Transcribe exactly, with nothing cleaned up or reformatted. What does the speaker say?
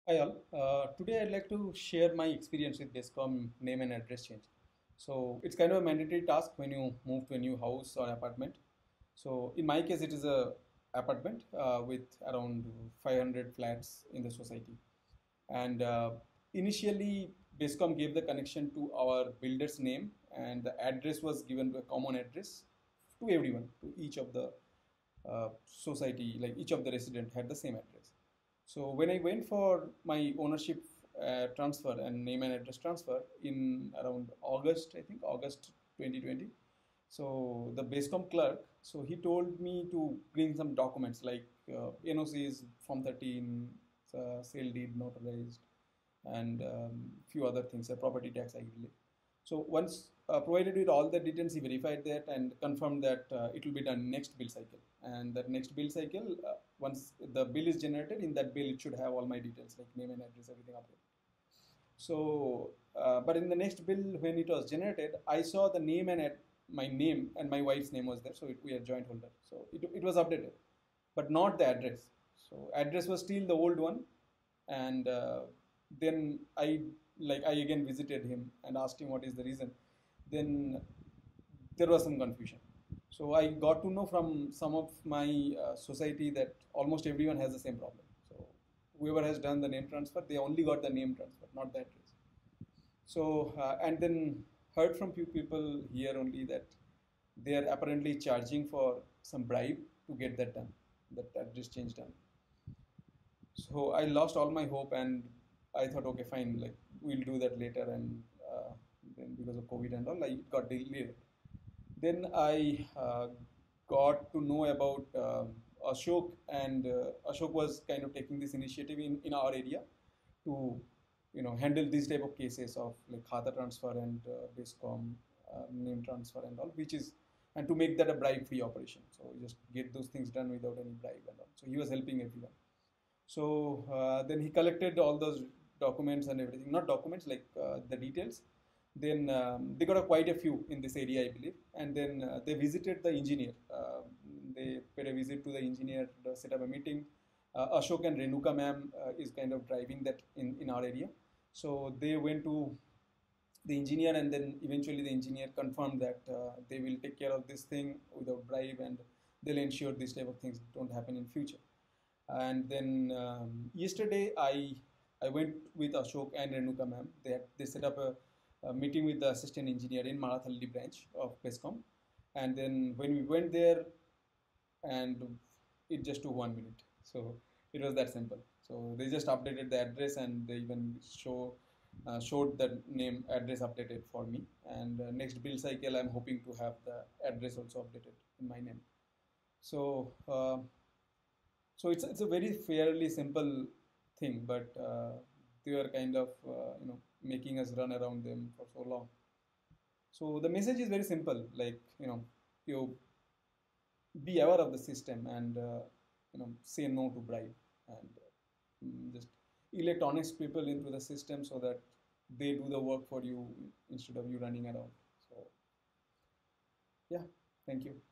Hi all. Uh, today I'd like to share my experience with Basecom name and address change. So it's kind of a mandatory task when you move to a new house or apartment. So in my case, it is a apartment uh, with around five hundred flats in the society. And uh, initially, Basecom gave the connection to our builder's name, and the address was given to a common address to everyone, to each of the uh, society, like each of the resident had the same address. So when I went for my ownership uh, transfer and name and address transfer in around August, I think August twenty twenty. So the Basecom clerk, so he told me to bring some documents like uh, N O Cs, Form thirteen, uh, sale deed notarized, and um, few other things, uh, property tax, I believe. So once uh, provided with all the details, he verified that and confirmed that uh, it will be done next bill cycle. And that next bill cycle, uh, once the bill is generated, in that bill it should have all my details like name and address, everything updated. So, uh, but in the next bill when it was generated, I saw the name and ad- my name and my wife's name was there. So it, we are joint holder. So it, it was updated, but not the address. So address was still the old one, and uh, then I like I again visited him and asked him what is the reason. Then there was some confusion. So I got to know from some of my uh, society that almost everyone has the same problem. So whoever has done the name transfer, they only got the name transfer, not the address. So uh, and then heard from few people here only that they are apparently charging for some bribe to get that done, that address change done. So I lost all my hope, and I thought, okay, fine, like we'll do that later. And uh, then because of COVID and all, I it got delayed. Then I uh, got to know about um Ashok, and uh, Ashok was kind of taking this initiative in, in our area to, you know, handle these type of cases of like Khata transfer and uh, Basecom uh, name transfer and all, which is and to make that a bribe-free operation. So just get those things done without any bribe and all. So he was helping everyone. So uh, then he collected all those documents and everything, not documents like uh, the details. Then um, they got a, quite a few in this area, I believe. And then uh, they visited the engineer. Uh, they paid a visit to the engineer, uh, set up a meeting. Uh, Ashok and Renuka ma'am uh, is kind of driving that in, in our area. So they went to the engineer, and then eventually the engineer confirmed that uh, they will take care of this thing without bribe, and they'll ensure these type of things don't happen in future. And then um, yesterday, I I went with Ashok and Renuka ma'am. They had, they set up a, a meeting with the assistant engineer in Marathalli branch of Pescom. And then when we went there, and it just took one minute. So it was that simple. So they just updated the address, and they even show uh, showed the name address updated for me. And uh, next bill cycle, I'm hoping to have the address also updated in my name. So. Uh, so it's it's a very fairly simple thing, but uh, they are kind of uh, you know making us run around them for so long. So the message is very simple, like you know you be aware of the system, and uh, you know say no to bribe, and uh, just elect honest people into the system so that they do the work for you instead of you running around. So yeah, thank you.